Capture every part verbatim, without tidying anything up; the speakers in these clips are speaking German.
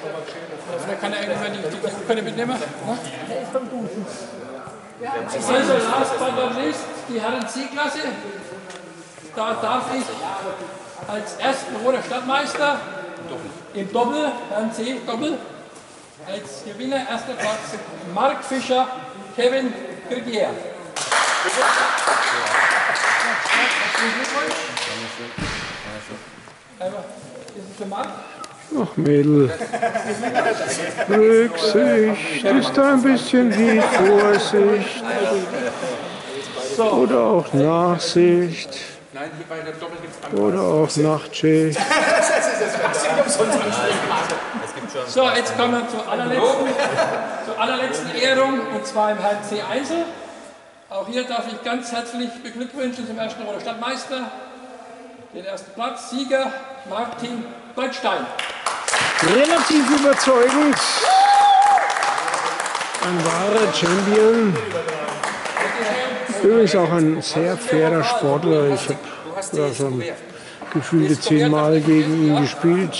Da kann er irgendwann die, die, die Könne mitnehmen. Ne? Also, last but not least, die Herren C-Klasse. Da darf ich als ersten Roter Stadtmeister im Doppel, Herrn C, Doppel, als Gewinner erster Platz Marc Fischer, Kevin Grigier. Ist es für Marc? Ach Mädel, Rücksicht ist ein bisschen wie Vorsicht oder auch Nachsicht oder auch Nachtschicht. So, jetzt kommen wir zur allerletzten, zur allerletzten Ehrung, und zwar im Herrn C Einzel. Auch hier darf ich ganz herzlich beglückwünschen zum ersten Roter Stadtmeister, den ersten Platz, Sieger Martin Goldstein. Relativ überzeugend. Ein wahrer Champion. Übrigens auch ein sehr fairer Sportler. Ich habe da schon gefühlte zehnmal gegen ihn gespielt.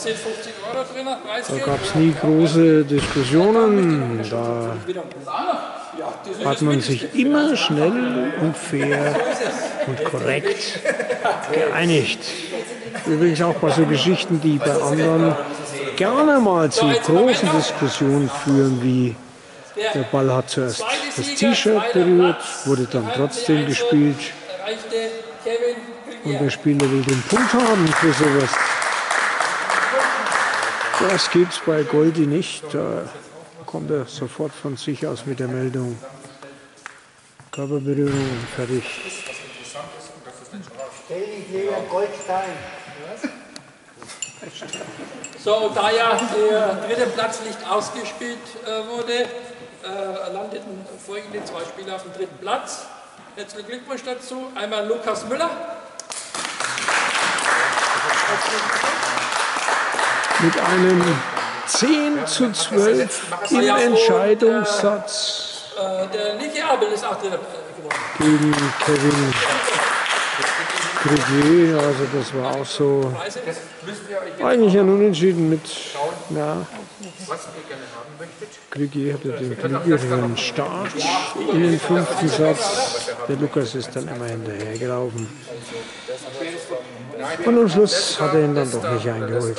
Da gab es nie große Diskussionen. Da hat man sich immer schnell und fair und korrekt geeinigt. Übrigens auch bei so Geschichten, die bei anderen gerne mal zu großen Diskussionen führen, wie der Ball hat zuerst das T-Shirt berührt, wurde dann trotzdem gespielt und der Spieler will den Punkt haben für sowas. Das gibt's bei Goldi nicht, da kommt er sofort von sich aus mit der Meldung. Körperberührung und fertig. So, und da ja der dritte Platz nicht ausgespielt äh, wurde, äh, landeten folgende zwei Spieler auf dem dritten Platz. Herzlichen Glückwunsch dazu. Einmal Lukas Müller. Mit einem zehn zu zwölf im Entscheidungssatz äh, der Niki Abel ist auch dritter geworden. Gegen Kevin Grigier, also das war auch so eigentlich ein Unentschieden mit, ja, Grigier hatte den glücklicheren Start in den fünften Satz, der Lukas ist dann immer hinterhergelaufen und am Schluss hat er ihn dann doch nicht eingeholt.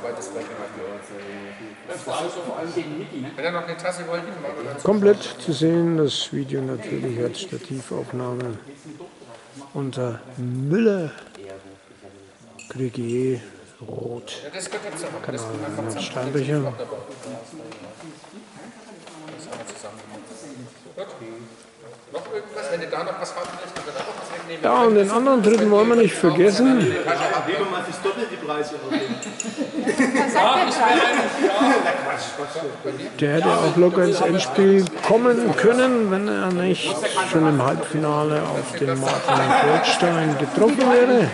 Komplett zu sehen, das Video natürlich als Stativaufnahme unter Müller, Grigier, Rot, Kanal Reinhard Steinbecher. Ja, und den anderen dritten wollen wir nicht vergessen. Der hätte auch locker ins Endspiel kommen können, wenn er nicht schon im Halbfinale auf den Martin Goldstein getroffen wäre.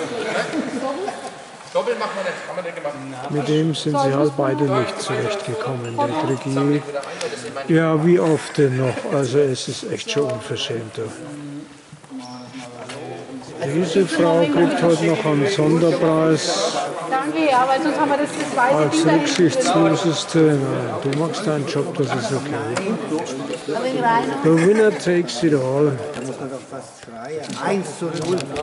Mit dem sind sie halt beide nicht zurechtgekommen. Der Grigier, ja, wie oft denn noch? Also es ist echt schon unverschämt. Diese Frau kriegt heute noch einen Sonderpreis. Danke, aber sonst haben wir das zweite als rücksichtsloseste. Du machst deinen Job, das ist okay. The winner takes it all.